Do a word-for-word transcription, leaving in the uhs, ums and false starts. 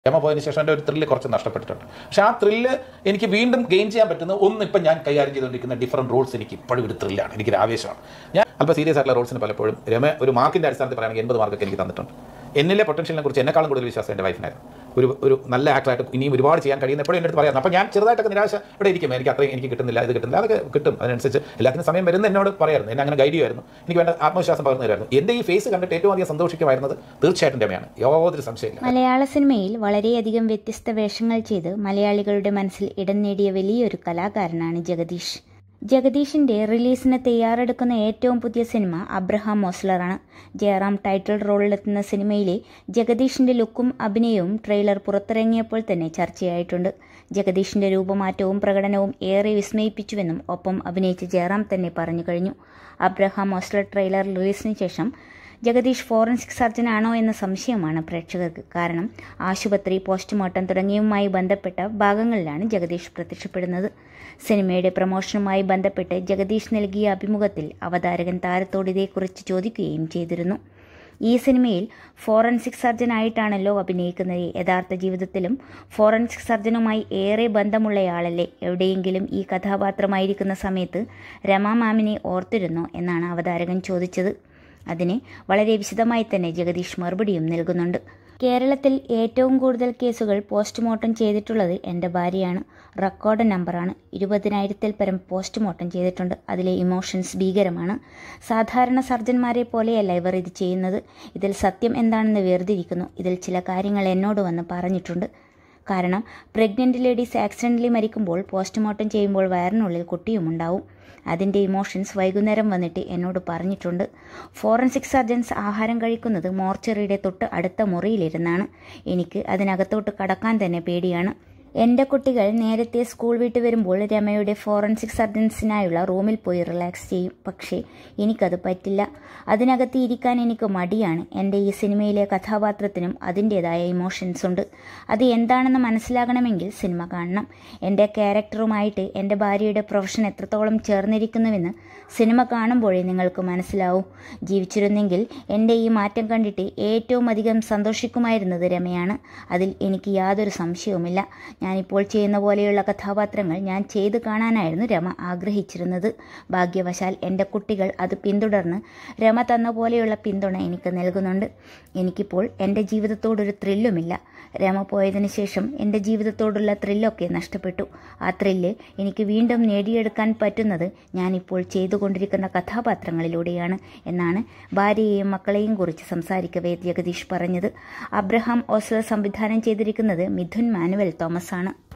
രമ പോയതിനു ശേഷം എൻ്റെ ഒരു ത്രില്ല് കുറച്ച് നഷ്ടപ്പെട്ടിട്ടുണ്ട്. പക്ഷേ ആ ത്രില്ല് എനിക്ക് വീണ്ടും ഗെയിൻ ചെയ്യാൻ പറ്റുന്ന ഒന്ന് ഇപ്പം ഞാൻ കൈകാര്യം ചെയ്തുകൊണ്ടിരിക്കുന്ന ഡിഫറൻറ്റ് റോൾസ് എനിക്ക് ഇപ്പോഴും ഒരു ത്രില്ലാണ്, എനിക്കൊരു ആവേശമാണ്. ഞാൻ അല്പം സീരിയസ് ആയിട്ടുള്ള റോൾസിന് പലപ്പോഴും രമ ഒരു മാർക്കിൻ്റെ അടിസ്ഥാനത്തിൽ പറയുകയാണെങ്കിൽ എൺപത് മാർക്കൊക്കെ എനിക്ക് തന്നിട്ടുണ്ട്. എന്നിലെ പൊട്ടൻഷ്യലിനെ കുറിച്ച് എന്നെക്കാളും കൂടുതൽ വിശ്വാസം എൻ്റെ വൈഫിനായിരുന്നു. ഒരു ഒരു നല്ല ആക്ടറായിട്ട് ഇനിയും ഒരുപാട് ചെയ്യാൻ കഴിയുന്ന എപ്പോഴും എൻ്റെ അടുത്ത് പറയാം. അപ്പോൾ ഞാൻ ചെറുതായിട്ടൊക്കെ നിരാശ ഇവിടെ ഇരിക്കും, എനിക്ക് അത്രയും എനിക്ക് കിട്ടുന്നില്ല, ഇത് കിട്ടുന്നില്ല, അതൊക്കെ കിട്ടും. അതിനനുസരിച്ച് എല്ലാത്തിനും സമയം വരുന്ന എന്നോട് പറയായിരുന്നു, എന്നെ അങ്ങനെ ഗൈഡ് ചെയ്യുമായിരുന്നു, എനിക്ക് വേണ്ട ആത്മവിശ്വാസം പകർന്നു തരുമായിരുന്നു. എൻ്റെ ഈ ഫേസ് കണ്ടിട്ട് ഏറ്റവും അധികം സന്തോഷിക്കുമായിരുന്നത് തീർച്ചയായിട്ടും രമയാണ്, യാതൊരു സംശയമില്ല. മലയാള സിനിമയിൽ വളരെയധികം വ്യത്യസ്ത വേഷങ്ങൾ ചെയ്ത് മലയാളികളുടെ മനസ്സിൽ ഇടം നേടിയ വലിയൊരു കലാകാരനാണ് ജഗദീഷ്. ജഗദീഷിന്റെ റിലീസിന് തയ്യാറെടുക്കുന്ന ഏറ്റവും പുതിയ സിനിമ അബ്രഹാം ഓസ്ലറാണ്. ജയറാം ടൈറ്റിൽ റോളിലെത്തുന്ന സിനിമയിലെ ജഗദീഷിന്റെ ലുക്കും അഭിനയവും ട്രെയിലർ പുറത്തിറങ്ങിയപ്പോൾ തന്നെ ചർച്ചയായിട്ടുണ്ട്. ജഗദീഷിന്റെ രൂപമാറ്റവും പ്രകടനവും ഏറെ വിസ്മയിപ്പിച്ചുവെന്നും ഒപ്പം അഭിനയിച്ച ജയറാം തന്നെ പറഞ്ഞു കഴിഞ്ഞു. അബ്രഹാം ഓസ്ലർ ട്രെയിലർ റിലീസിന് ശേഷം ജഗദീഷ് ഫോറൻസിക് സർജനാണോ എന്ന സംശയമാണ് പ്രേക്ഷകർക്ക്. കാരണം ആശുപത്രി, പോസ്റ്റ്മോർട്ടം തുടങ്ങിയവുമായി ബന്ധപ്പെട്ട ഭാഗങ്ങളിലാണ് ജഗദീഷ് പ്രത്യക്ഷപ്പെടുന്നത്. സിനിമയുടെ പ്രമോഷനുമായി ബന്ധപ്പെട്ട് ജഗദീഷ് നൽകിയ അഭിമുഖത്തിൽ അവതാരകൻ താരത്തോട് ഇതേക്കുറിച്ച് ചോദിക്കുകയും ചെയ്തിരുന്നു. ഈ സിനിമയിൽ ഫോറൻസിക് സർജനായിട്ടാണല്ലോ അഭിനയിക്കുന്നത്, യഥാർത്ഥ ജീവിതത്തിലും ഫോറൻസിക് സർജനുമായി ഏറെ ബന്ധമുള്ളയാളല്ലേ, എവിടെയെങ്കിലും ഈ കഥാപാത്രമായിരിക്കുന്ന സമയത്ത് രമ മാമിനെ ഓർത്തിരുന്നോ എന്നാണ് അവതാരകൻ ചോദിച്ചത്. അതിന് വളരെ വിശദമായി തന്നെ ജഗദീഷ് മറുപടിയും നൽകുന്നുണ്ട്. കേരളത്തിൽ ഏറ്റവും കൂടുതൽ കേസുകൾ പോസ്റ്റ്മോർട്ടം ചെയ്തിട്ടുള്ളത് എൻ്റെ ഭാര്യയാണ്. റെക്കോർഡ് നമ്പറാണ്. ഇരുപതിനായിരത്തിൽ പരം പോസ്റ്റ്മോർട്ടം ചെയ്തിട്ടുണ്ട്. അതിലെ ഇമോഷൻസ് ഭീകരമാണ്. സാധാരണ സർജന്മാരെ പോലെയല്ല ഇവർ ഇത് ചെയ്യുന്നത്. ഇതിൽ സത്യം എന്താണെന്ന് വേർതിരിക്കുന്നു. ഇതിൽ ചില കാര്യങ്ങൾ എന്നോട് വന്ന് പറഞ്ഞിട്ടുണ്ട്. കാരണം പ്രഗ്നൻ്റ് ലേഡീസ് ആക്സിഡൻ്റലി മരിക്കുമ്പോൾ പോസ്റ്റ്മോർട്ടം ചെയ്യുമ്പോൾ വയറിനുള്ളിൽ കുട്ടിയുമുണ്ടാവും. അതിൻ്റെ ഇമോഷൻസ് വൈകുന്നേരം വന്നിട്ട് എന്നോട് പറഞ്ഞിട്ടുണ്ട്. ഫോറൻസിക് സർജൻസ് ആഹാരം കഴിക്കുന്നത് മോർച്ചറിയുടെ തൊട്ട് അടുത്ത മുറിയിലിരുന്നാണ്. എനിക്ക് അതിനകത്തോട്ട് കടക്കാൻ തന്നെ പേടിയാണ്. എൻ്റെ കുട്ടികൾ നേരത്തെ സ്കൂൾ വിട്ട് വരുമ്പോൾ രമയുടെ ഫോറൻസിക് സർജൻസിനായുള്ള റൂമിൽ പോയി റിലാക്സ് ചെയ്യും. പക്ഷേ എനിക്കത് പറ്റില്ല. അതിനകത്ത് ഇരിക്കാൻ എനിക്ക് മടിയാണ്. എൻ്റെ ഈ സിനിമയിലെ കഥാപാത്രത്തിനും അതിൻ്റേതായ ഇമോഷൻസ് ഉണ്ട്. അത് എന്താണെന്ന് മനസ്സിലാകണമെങ്കിൽ സിനിമ കാണണം. എൻ്റെ ക്യാരക്ടറുമായിട്ട് എൻ്റെ ഭാര്യയുടെ പ്രൊഫഷൻ എത്രത്തോളം ചേർന്നിരിക്കുന്നുവെന്ന് സിനിമ കാണുമ്പോഴേ നിങ്ങൾക്ക് മനസ്സിലാവും. ജീവിച്ചിരുന്നെങ്കിൽ എൻ്റെ ഈ മാറ്റം കണ്ടിട്ട് ഏറ്റവും അധികം സന്തോഷിക്കുമായിരുന്നത് രമയാണ്. അതിൽ എനിക്ക് യാതൊരു സംശയവുമില്ല. ഞാനിപ്പോൾ ചെയ്യുന്ന പോലെയുള്ള കഥാപാത്രങ്ങൾ ഞാൻ ചെയ്തു കാണാനായിരുന്നു രമ ആഗ്രഹിച്ചിരുന്നത്. ഭാഗ്യവശാൽ എൻ്റെ കുട്ടികൾ അത് പിന്തുടർന്ന് രമ തന്ന പോലെയുള്ള പിന്തുണ എനിക്ക് നൽകുന്നുണ്ട്. എനിക്കിപ്പോൾ എൻ്റെ ജീവിതത്തോടൊരു ത്രില്ലുമില്ല. രമ പോയതിനു ശേഷം എൻ്റെ ജീവിതത്തോടുള്ള ത്രില്ലൊക്കെ നഷ്ടപ്പെട്ടു. ആ ത്രില്ല് എനിക്ക് വീണ്ടും നേടിയെടുക്കാൻ പറ്റുന്നത് ഞാനിപ്പോൾ ചെയ്തുകൊണ്ടിരിക്കുന്ന കഥാപാത്രങ്ങളിലൂടെയാണ് എന്നാണ് ഭാര്യയെയും മക്കളെയും കുറിച്ച് സംസാരിക്കവേ ജഗദീഷ് പറഞ്ഞത്. അബ്രഹാം ഓസ്ലർ സംവിധാനം ചെയ്തിരിക്കുന്നത് മിഥുൻ മാനുവൽ തോമസ് ആണ്.